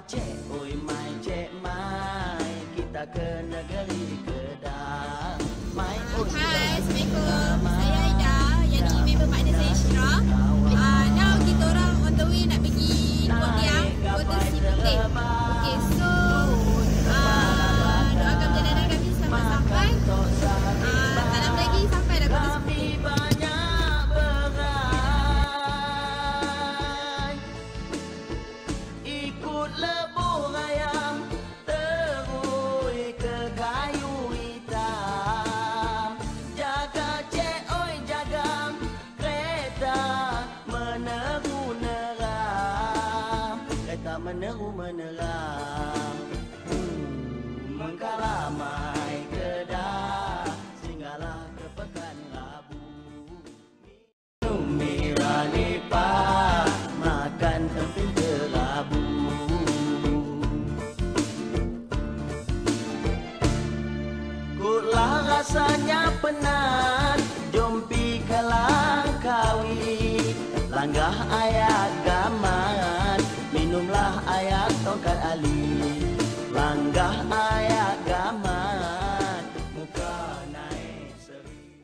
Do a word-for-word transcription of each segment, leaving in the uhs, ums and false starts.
cek oi mai cek mai, kita ke negeri Kedah. Mai oi Hai, Assalamualaikum. Saya Aida, yang ni member partner saya Syira. Uh, now kita orang on the way nak pergi Pontian, Kota Si Putih. Okay, so uh, doakan perjalanan kami selamat sampai. Uh, tak lama lagi sampai dah Kota Si Putih. Ikut lebuh ayam terui ke kayu hitam. Jaga cek oi jaga kereta meneru neram. Kereta meneru meneram. Hmm, Mengkala mai Kedah, singgahlah ke Pekan Rabu. Mira lipat makan temping kerabu. Kutlah rasanya penat, jom pi ke Langkawi. Langgah ayat gaman, minumlah ayat tongkat ali. Langgah ayat gaman, muka naik seri.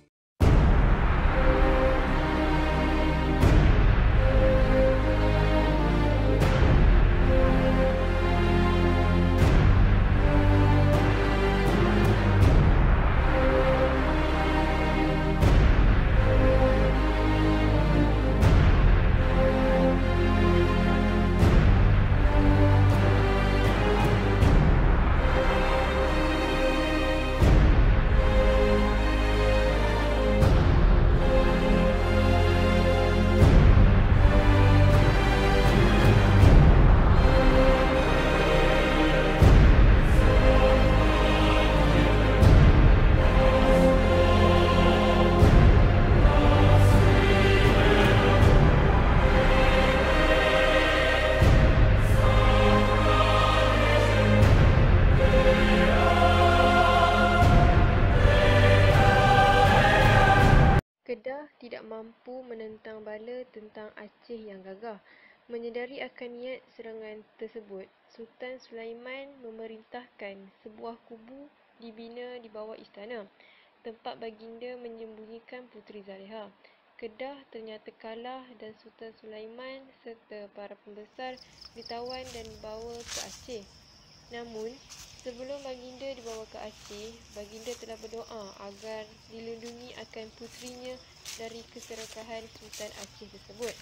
Kedah tidak mampu menentang bala tentang Aceh yang gagah. Menyedari akan niat serangan tersebut, Sultan Sulaiman memerintahkan sebuah kubu dibina di bawah istana, tempat baginda menyembunyikan Puteri Zaliha. Kedah ternyata kalah dan Sultan Sulaiman serta para pembesar ditawan dan dibawa ke Aceh. Namun, sebelum baginda dibawa ke Aceh, baginda telah berdoa agar dilindungi akan puterinya dari keserakahan Sultan Aceh tersebut.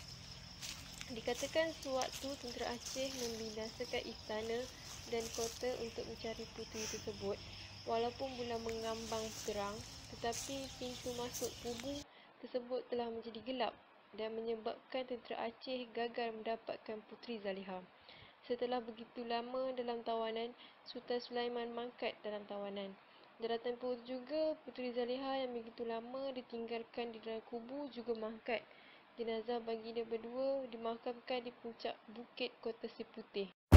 Dikatakan sewaktu tentera Aceh membinasakan istana dan kota untuk mencari puteri tersebut, walaupun bulan mengambang terang, tetapi pintu masuk kubu tersebut telah menjadi gelap dan menyebabkan tentera Aceh gagal mendapatkan Puteri Zaliha. Setelah begitu lama dalam tawanan, Sultan Sulaiman mangkat dalam tawanan. Dalam tempoh juga, Puteri Zaliha yang begitu lama ditinggalkan di dalam kubu juga mangkat. Jenazah baginda berdua dimakamkan di puncak bukit Kota Si Putih.